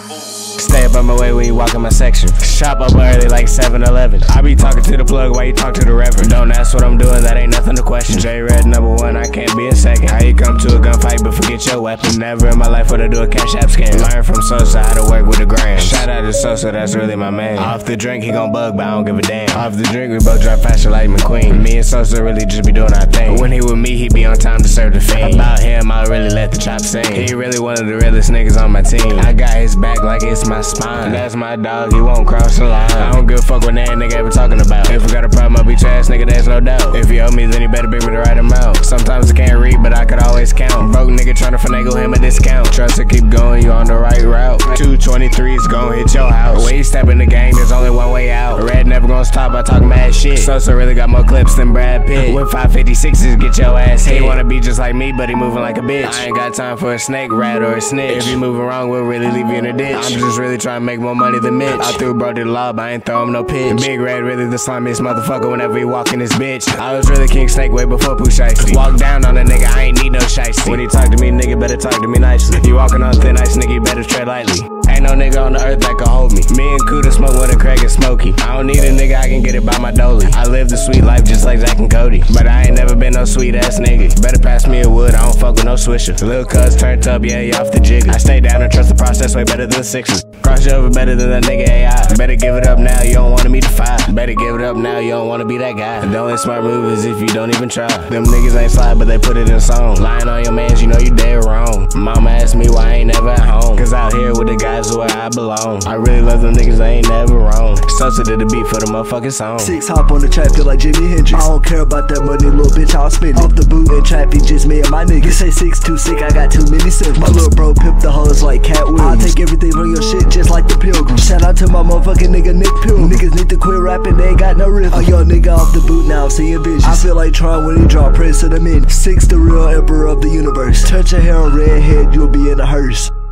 Stay up on my way when you walk in my section. Shop up early like 7-Eleven. I be talking to the plug while you talk to the reverend. Don't ask what I'm doing, that ain't nothing to question. Jayredd #1, I can't be in second. How you come to a gunfight but forget your weapon? Never in my life would I do a cash app scam. Learn from Sosa how to work with the grams. Shout out to Sosa, that's really my man. Off the drink he gon' bug, but I don't give a damn. Off the drink we both drive faster like McQueen. Me and Sosa really just be doing our thing. When he with me, he be on time to serve the fiend. About him, I really let the chop sing. He really one of the realest niggas on my team. I got his back like it's my spine. That's my dog, he won't cross the line. I don't give a fuck what that nigga ever talking about. If we got a problem, I'll beat your ass, nigga, there's no doubt. If you owe me, then you better bring me the right amount. Sometimes I can't read, but I could always count. Broke nigga tryna finagle him a discount. Trust to keep going, you on the right route. 223's gon' hit your house. When you step in the game, there's only one way out. Red never gonna stop, I talk mad shit. Sosa really got more clips than Brad Pitt. With 556's, get your ass hit. He wanna be just like me, but he moving like a bitch. I ain't got time for a snake, rat, or a snitch. If you moving wrong, we'll really leave you in a ditch. I'm just really trying to make more money than Mitch. I threw bro to the lob, I ain't throw him no pitch. Big Red really the slimiest motherfucker whenever he walk in this bitch. I was really King Snake way before Pooh Shiesty. Walk down on a nigga, I ain't need no shiesty. When he talk to me, nigga, better talk to me nicely. You walking on thin ice, nigga, you better tread lightly. Ain't no nigga on the earth that can hold me. Me and Kuda smoke with a Craig and Smokey. I don't need a nigga, I can get it by my dolly. I live the sweet life just like Zach and Cody. But I ain't never been no sweet ass nigga. Better pass me a wood, I don't fuck with no swisher. Lil' cuz turned up, yeah, you off the jigger. I stay down and trust the process way better than the Sixers. Cross you over better than that nigga AI. Better give it up now, you don't wanna meet the 5. Better give it up now, you don't wanna be that guy. The only smart move is if you don't even try. Them niggas ain't slide, but they put it in song. Lying on your mans, you know you dead wrong. Mama asked me why I ain't never at home. Cause out here with the guys where I belong. I really love them niggas, they ain't never wrong. Sosa did the beat for the motherfucking song. 6 hop on the track, feel like Jimi Hendrix. I don't care about that money, little bitch, I'll spend it. Off the boot and trap, he just me and my niggas. You say 6 too sick, I got too many siblings. My little bro pimp the hoes like Cat Williams. I'll take everything from your shit just like the Pilgrim. Shout out to my motherfucking nigga Nick Pilgrim. Niggas need to quit rapping, they ain't got no rhythm. A young nigga off the boot now, I'm seeing visions. I feel like Tron when he draw praise to the men. 6 the real emperor of the universe. Touch a hair on red head, you'll be in a hearse.